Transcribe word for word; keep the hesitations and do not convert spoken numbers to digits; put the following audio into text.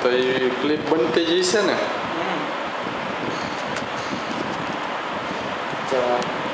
તો એ ક્લિપ બનતી જ છે ને. જો